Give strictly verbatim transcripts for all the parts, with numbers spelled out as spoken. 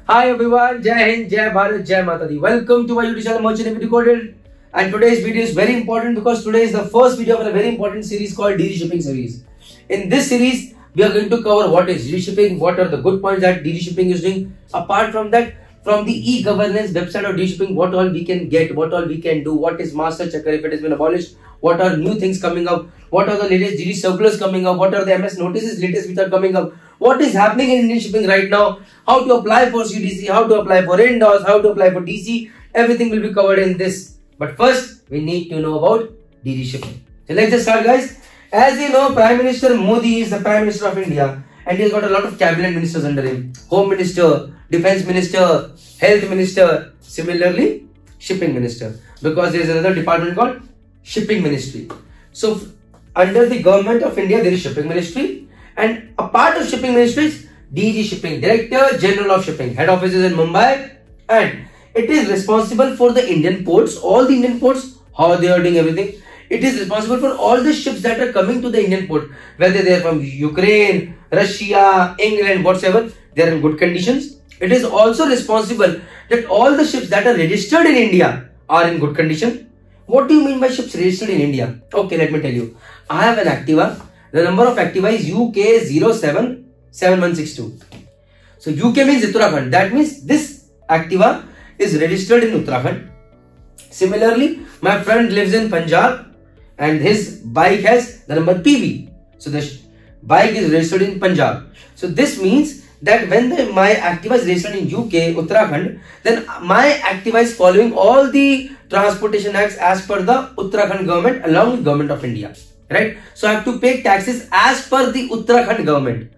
Hi everyone, Jai Hind, Jai Bharat, Jai Mata Di. Welcome to my YouTube channel Merchant Navy Decoded. And today's video is very important because today is the first video of a very important series called D D Shipping series. In this series, we are going to cover what is D D Shipping, what are the good points that D D Shipping is doing. Apart from that, from the e-governance website of D D Shipping, what all we can get, what all we can do, what is Master Checker if it has been abolished, what are new things coming up, what are the latest D D circulars coming up, what are the M S notices latest which are coming up, what is happening in Indian shipping right now, how to apply for C D C, how to apply for I N D O S, how to apply for D C, everything will be covered in this. But first, we need to know about D D Shipping. So let's just start, guys. As you know, Prime Minister Modi is the Prime Minister of India and he has got a lot of cabinet ministers under him. Home Minister, Defense Minister, Health Minister, similarly Shipping Minister, because there is another department called Shipping Ministry. So under the government of India, there is Shipping Ministry, and a part of Shipping Ministry is D G Shipping, Director General of Shipping. Head office is in Mumbai, and it is responsible for the Indian ports, all the Indian ports, how they are doing everything. It is responsible for all the ships that are coming to the Indian port, whether they are from Ukraine, Russia, England, whatsoever, they are in good conditions. It is also responsible that all the ships that are registered in India are in good condition. What do you mean by ships registered in India? Okay, let me tell you. I have an Activa. The number of Activa is U K zero seven seven one six two. So U K means Uttarakhand. That means this Activa is registered in Uttarakhand. Similarly, my friend lives in Punjab and his bike has the number P V. So the bike is registered in Punjab. So this means that when the, my Activa is registered in U K, Uttarakhand, then my Activa is following all the transportation acts as per the Uttarakhand government along with government of India. Right? So I have to pay taxes as per the Uttarakhand government.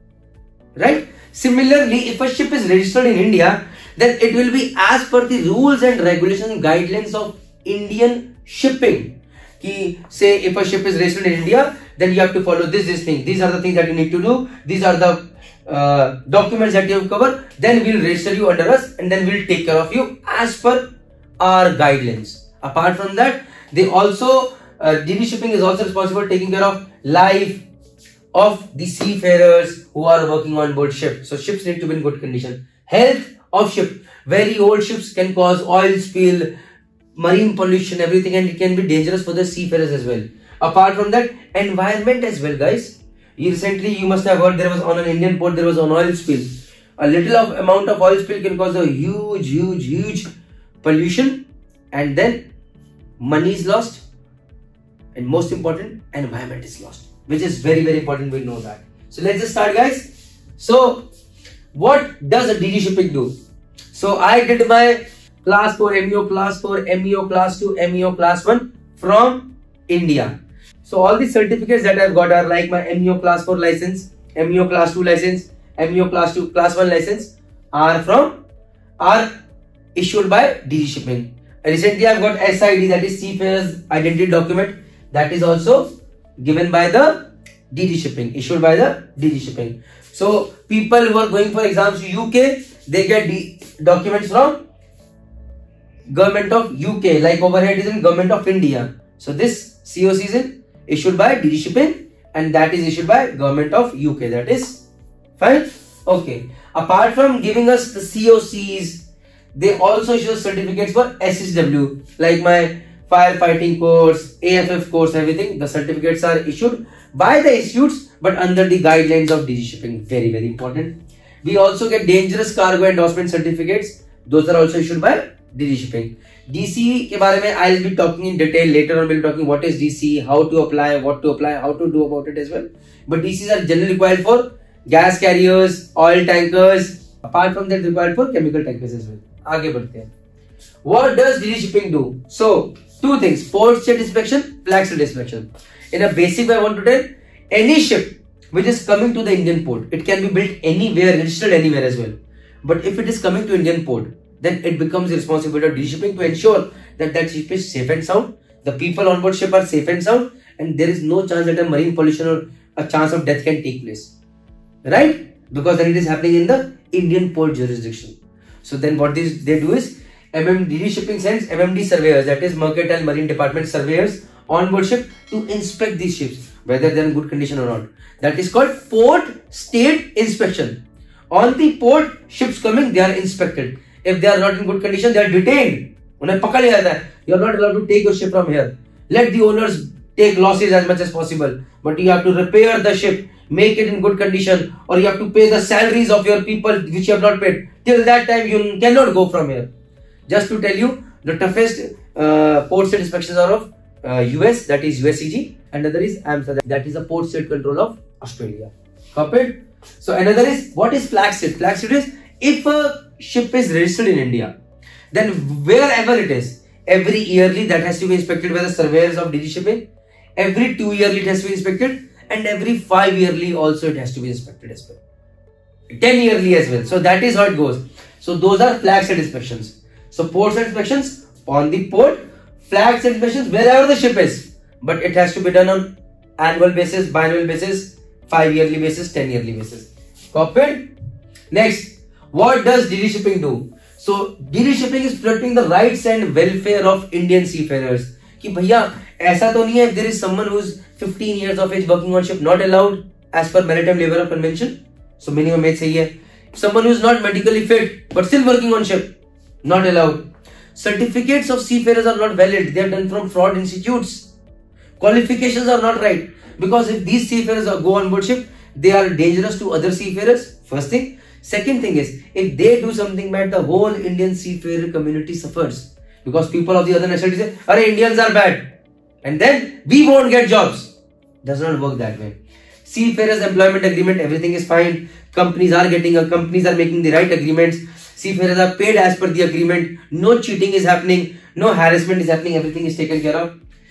Right? Similarly, if a ship is registered in India, then it will be as per the rules and regulations and guidelines of Indian shipping. Ki, say if a ship is registered in India, then you have to follow this, this thing. These are the things that you need to do. These are the uh, documents that you have covered. Then we will register you under us and then we will take care of you as per our guidelines. Apart from that, they also, uh, D D Shipping is also responsible for taking care of life of the seafarers who are working on board ship. So ships need to be in good condition. Health of ship. Very old ships can cause oil spill, marine pollution, everything, and it can be dangerous for the seafarers as well. Apart from that, environment as well, guys. Recently, you must have heard there was on an Indian port, there was an oil spill. A little of amount of oil spill can cause a huge, huge, huge pollution, and then money is lost, and most important, environment is lost, which is very, very important. We know that. So let's just start, guys. So what does a D D Shipping do? So I did my class four, M E O class four, M E O class two, M E O class one from India. So all the certificates that I've got are like my M E O class four license, M E O class two license, M E O class two, class one license are from, are issued by D D Shipping. Recently I've got S I D, that is Seafarer's Identity Document, that is also given by the D D Shipping, issued by the D D Shipping. So people who are going for exams to U K, they get the documents from government of U K, like over here it is in government of India. So this C O C is in, issued by D D Shipping and that is issued by government of U K. That is fine. Okay. Apart from giving us the C O Cs, they also issue certificates for S S W, like my firefighting course, A F F course, everything. The certificates are issued by the institutes but under the guidelines of D D Shipping. Very, very important. We also get dangerous cargo endorsement certificates. Those are also issued by D D Shipping. D C ke baare mein I will be talking in detail later on. We'll be talking what is D C, how to apply, what to apply, how to do about it as well. But D Cs are generally required for gas carriers, oil tankers. Apart from that, required for chemical tankers as well. Aage badhte hain. What does D D Shipping do? So two things: port state inspection, flag state inspection. In a basic way, I want to tell, any ship which is coming to the Indian port, it can be built anywhere, registered anywhere as well. But if it is coming to Indian port, then it becomes the responsibility of D D Shipping to ensure that that ship is safe and sound, the people on board ship are safe and sound, and there is no chance that a marine pollution or a chance of death can take place. Right? Because then it is happening in the Indian port jurisdiction. So then what this, they do is, M M D D Shipping sends M M D surveyors, that is Mercantile Marine Department surveyors, on board ship to inspect these ships, whether they are in good condition or not. That is called port state inspection. On the port, ships coming, they are inspected. If they are not in good condition, they are detained. उन्हें पकड़ लिया जाता है. You are not allowed to take your ship from here. Let the owners take losses as much as possible, but you have to repair the ship, make it in good condition, or you have to pay the salaries of your people which you have not paid. Till that time, you cannot go from here. Just to tell you, the toughest uh, port state inspections are of uh, U S, that is U S C G, and another is AMSA, that is the port state control of Australia. Copied? So another is, what is flag state? Flag state is, if a ship is registered in India, then wherever it is, every yearly that has to be inspected by the surveyors of D G shipping, every two yearly it has to be inspected, and every five yearly also it has to be inspected as well. ten yearly as well. So that is how it goes. So those are flag state inspections. So port state inspections on the port, flag state inspections wherever the ship is, but it has to be done on annual basis, biannual basis, five yearly basis, ten yearly basis. Copied? Next, what does D D shipping do? So D D shipping is protecting the rights and welfare of Indian seafarers. कि भैया ऐसा तो नहीं है, if there is someone who is fifteen years of age working on ship, not allowed as per Maritime Labour Convention. So minimum age सही है. Someone who is not medically fit but still working on ship, not allowed. Certificates of seafarers are not valid. They are done from fraud institutes. Qualifications are not right, because if these seafarers are go on board ship, they are dangerous to other seafarers. First thing. Second thing is, if they do something bad, the whole Indian seafarer community suffers, because people of the other nationality say, "Arey, Indians are bad," and then we won't get jobs. Does not work that way. Seafarers employment agreement, everything is fine. Companies are getting, uh, companies are making the right agreements. Seafarers are paid as per the agreement. No cheating is happening. No harassment is happening. Everything is taken care of.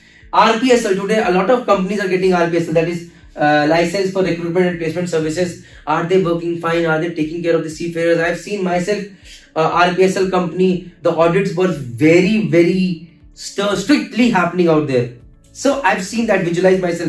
R P S L today, a lot of companies are getting R P S L, that is uh, license for recruitment and placement services. Are they working fine? Are they taking care of the seafarers? I have seen myself uh, R P S L company. The audits were very, very st strictly happening out there. So I've seen that, visualize myself.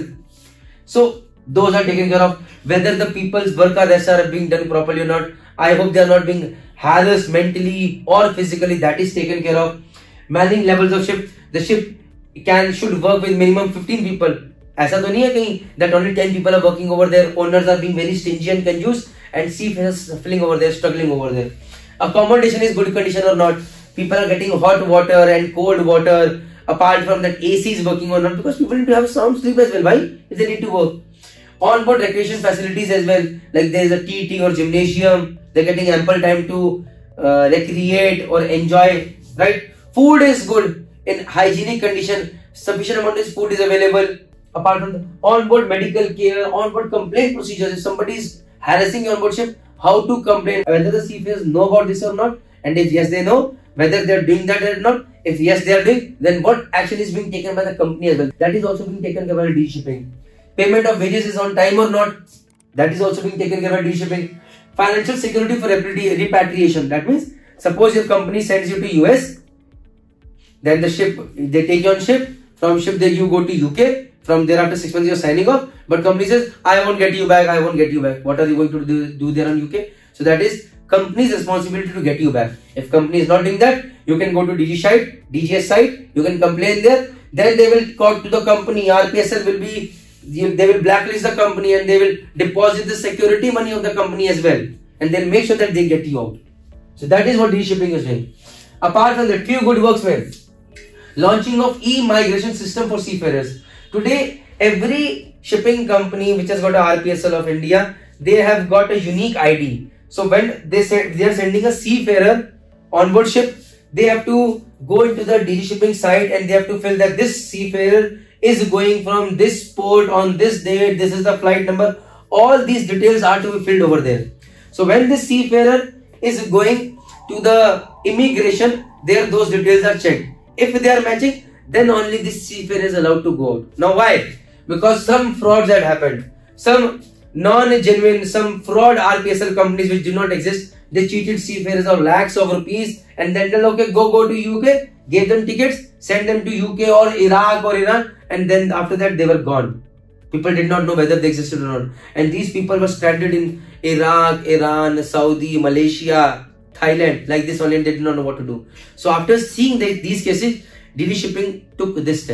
So those are taken care of. Whether the people's work hours are being done properly or not, I hope they are not being harassed mentally or physically. That is taken care of. Manning levels of ship. The ship can should work with minimum fifteen people. ऐसा तो नहीं है कहीं that only ten people are working over there. Owners are being very stingy and conjuice, and seafarers suffering over there, struggling over there. Accommodation is good condition or not. People are getting hot water and cold water. Apart from that, A C is working or not, because people need to have sound sleep as well. Why? If they need to work. On-board recreation facilities as well, like there is a T T or gymnasium. They're getting ample time to uh, recreate or enjoy. Right? Food is good in hygienic condition. Sufficient amount of food is available. Apart from the on-board medical care, on-board complaint procedures. If somebody is harassing you on board ship, how to complain? Whether the seafarers know about this or not, and if yes they know, whether they are doing that or not. If yes they are doing, then what action is being taken by the company as well. That is also being taken care by D shipping. Payment of wages is on time or not. That is also being taken care by D shipping. Financial security for repatriation. That means, suppose your company sends you to U S, then the ship, they take you on ship. From ship, then you go to U K. From there, after six months, you are signing off. But company says, I won't get you back. I won't get you back. What are you going to do, do there on U K? So that is company's responsibility to get you back. If company is not doing that, you can go to D G site, D G S site. You can complain there. Then they will call to the company. R P S L will be, they will blacklist the company, and they will deposit the security money of the company as well. And they'll make sure that they get you out. So that is what D shipping is doing. Apart from that, few good works made. Launching of e-migration system for seafarers. Today, every shipping company which has got a R P S L of India, they have got a unique I D. So when they say they are sending a seafarer on board ship, they have to go into the D G shipping site, and they have to fill that this seafarer is going from this port on this date. This is the flight number. All these details are to be filled over there. So when this seafarer is going to the immigration, there those details are checked. If they are matching, then only this seafarer is allowed to go out. Now why? Because some frauds had happened. Some non-genuine, some fraud R P S L companies which do not exist, they cheated seafarers of lakhs of rupees, and then tell, okay, go go to U K, gave them tickets, send them to U K or Iraq or Iran, and then after that they were gone. People did not know whether they existed or not. And these people were stranded in Iraq, Iran, Saudi, Malaysia, Thailand, like this only, and they did not know what to do. So after seeing the, these cases, D D shipping took this step.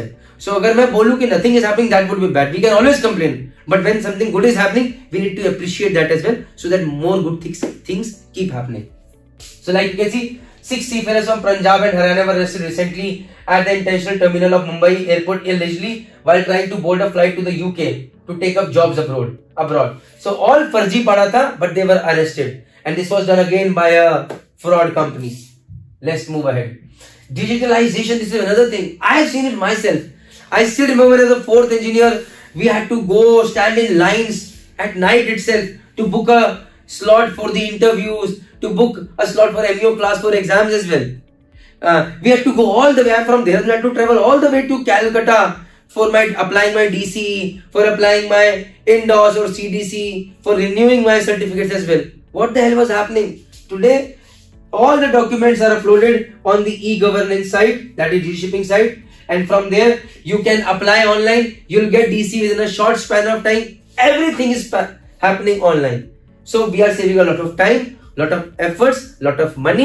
So अगर मैं बोलूं कि nothing is happening, that would be bad. We can always complain, but when something good is happening, we need to appreciate that as well, so that more good things things keep happening. So like you can see, six seafarers from Punjab and Haryana were arrested recently at the international terminal of Mumbai airport illegally while trying to board a flight to the U K to take up jobs abroad. Abroad. So all farji pada tha, but they were arrested, and this was done again by a fraud company. Let's move ahead. Digitalization, this is another thing. I have seen it myself. I still remember as a fourth engineer, we had to go stand in lines at night itself to book a slot for the interviews, to book a slot for M E O class for exams as well. Uh, we had to go all the way from there. We had to travel all the way to Calcutta for my applying my D C, for applying my INDOS or C D C, for renewing my certificates as well. What the hell was happening? Today, all the documents are uploaded on the e-governance site, that is G-Shipping site, and from there you can apply online. You'll get D C within a short span of time. Everything is happening online. So we are saving a lot of time, lot of efforts, lot of money,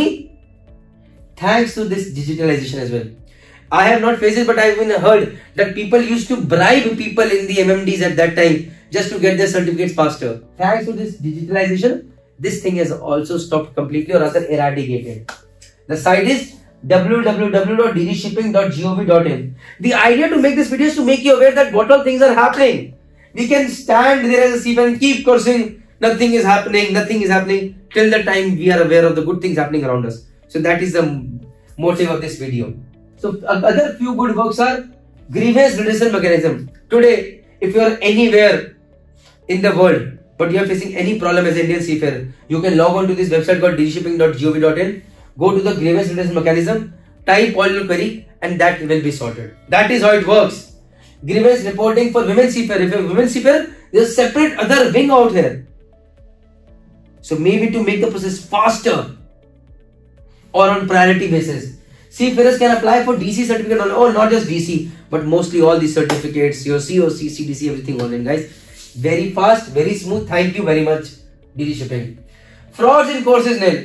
thanks to this digitalization as well. I have not faced it, but I have even heard that people used to bribe people in the M M Ds at that time just to get their certificates faster. Thanks to this digitalization, this thing has also stopped completely, or rather eradicated. The site is w w w dot d d shipping dot gov dot in. The idea to make this video is to make you aware that what all things are happening. We can stand there as a seafarer and keep cursing, nothing is happening, nothing is happening, till the time we are aware of the good things happening around us. So that is the motive of this video. So other few good works are grievance redressal mechanism. Today, if you are anywhere in the world, but you are facing any problem as an Indian seafarer, you can log on to this website called d d shipping dot gov dot in, go to the grievance redressal mechanism, type all your query, and that will be sorted. That is how it works. Grievance reporting for women seafarer. If you are women seafarer, there is a separate other wing out here. So maybe to make the process faster or on priority basis, seafarers can apply for D C certificate online, or not just D C, but mostly all the certificates, your C O C, C D C, everything online, guys. Very fast, very smooth. Thank you very much, D D Shipping. Frauds in courses, Nil.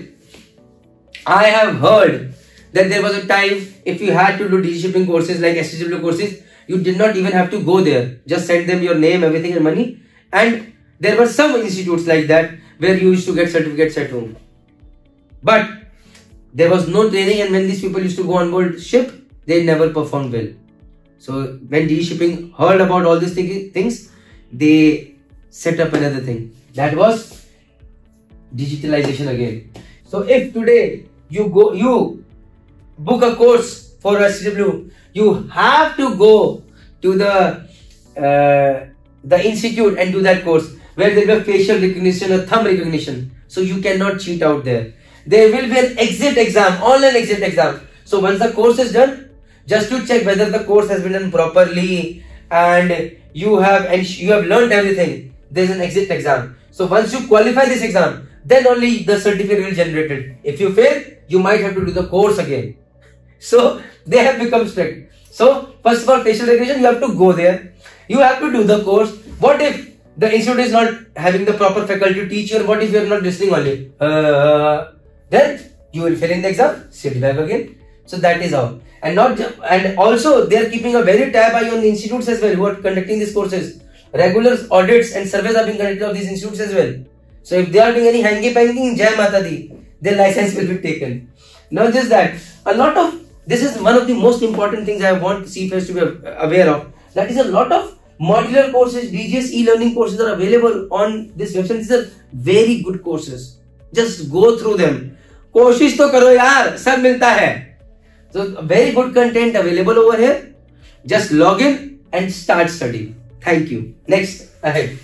I have heard that there was a time if you had to do D D Shipping courses like S T W courses, you did not even have to go there. Just send them your name, everything and money. And there were some institutes like that where you used to get certificates at home. But there was no training, and when these people used to go on board ship, they never performed well. So when D D Shipping heard about all these th things, they set up another thing. That was digitalization again. So if today you go, you book a course for S T W, you have to go to the uh, the institute and do that course where there will be a facial recognition or thumb recognition. So you cannot cheat out there. There will be an exit exam, online exit exam. So once the course is done, just to check whether the course has been done properly and you have and you have learned everything, there is an exit exam. So once you qualify this exam, then only the certificate will generate it. If you fail, you might have to do the course again. So they have become strict. So first of all, facial recognition, you have to go there. You have to do the course. What if the institute is not having the proper faculty to teach you? And what if you are not listening only? Uh, then you will fail in the exam, sit back again. So that is how. And not and also they are keeping a very tab eye on the institutes as well who are conducting these courses. Regular audits and surveys are being conducted of these institutes as well. So if they are doing any hangy pangy, Jai Mata Di, their license will be taken. Not just that, a lot of this is one of the most important things I want seafarers to be aware of. That is a lot of modular courses, D G S e-learning courses are available on this website. These are very good courses. Just go through them. कोशिश तो करो यार, सब मिलता है. So very good content available over here. Just log in and start studying. Thank you. Next, ahead.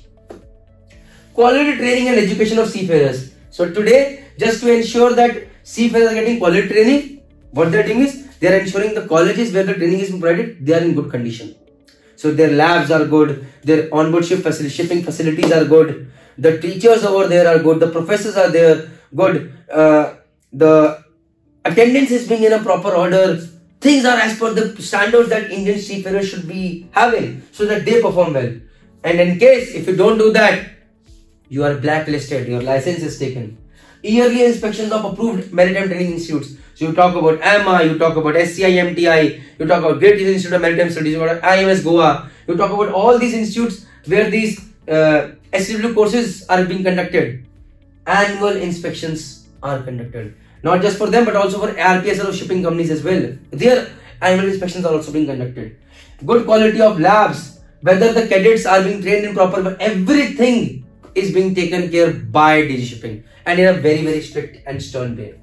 Quality training and education of seafarers. So today, just to ensure that seafarers are getting quality training, what they are doing is they are ensuring the colleges where the training is provided, they are in good condition. So their labs are good, their onboard ship facility, shipping facilities are good, the teachers over there are good, the professors are there good, uh, the attendance is being in a proper order, things are as per the standards that Indian seafarers should be having so that they perform well. And in case if you don't do that, you are blacklisted, your license is taken. yearly inspections of approved maritime training institutes. So you talk about A M A, you talk about S C I M T I, you talk about Great Eastern Institute of Maritime Studies, you talk about I M S Goa, you talk about all these institutes where these uh, S C W courses are being conducted. Annual inspections are conducted. Not just for them, but also for R P S L of shipping companies as well. Their annual inspections are also being conducted. Good quality of labs, whether the cadets are being trained in proper, everything is being taken care by D G Shipping, and in a very very strict and stern way.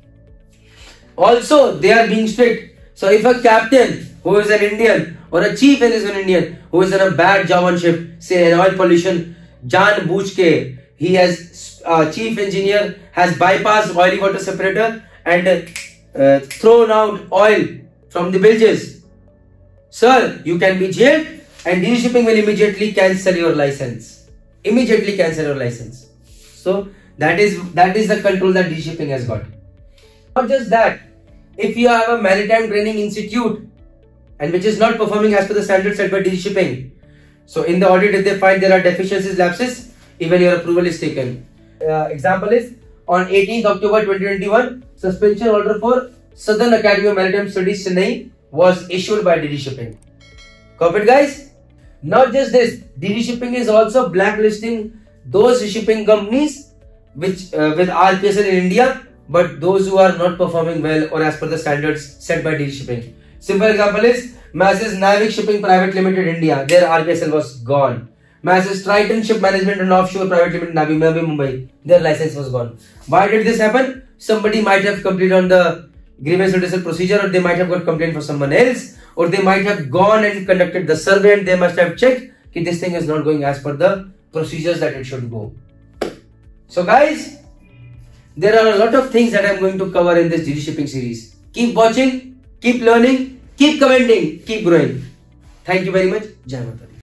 Also, they are being strict. So if a captain who is an Indian or a chief who is an Indian who is on a bad job on ship, say an oil pollution, Jan Bujke, he has uh, chief engineer has bypassed oily water separator and uh, thrown out oil from the bilges. Sir, you can be jailed, and D G Shipping will immediately cancel your license. Immediately cancel your license. So that is that is the control that D G Shipping has got. Not just that, if you have a maritime training institute and which is not performing as per the standards set by D G Shipping, so in the audit if they find there are deficiencies, lapses, even your approval is taken. Uh, example is on eighteenth October twenty twenty-one, suspension order for Southern Academy of Maritime Studies Chennai was issued by D G Shipping. Copy it, guys? Not just this, D G Shipping is also blacklisting those shipping companies which uh, with R P S L in India, but those who are not performing well or as per the standards set by D G Shipping. Simple example is Masses Navik Shipping Private Limited India, their R P S L was gone. Masses Triton Ship Management and Offshore Private Limited Navi Mumbai, their license was gone. Why did this happen? Somebody might have completed on the grievance redressal procedure, or they might have got complaint for someone else, or they might have gone and conducted the survey and they must have checked that this thing is not going as per the procedures that it should go. So guys, there are a lot of things that I am going to cover in this D G Shipping series. Keep watching, keep learning, keep commenting, keep growing. Thank you very much. Jai Mata Di.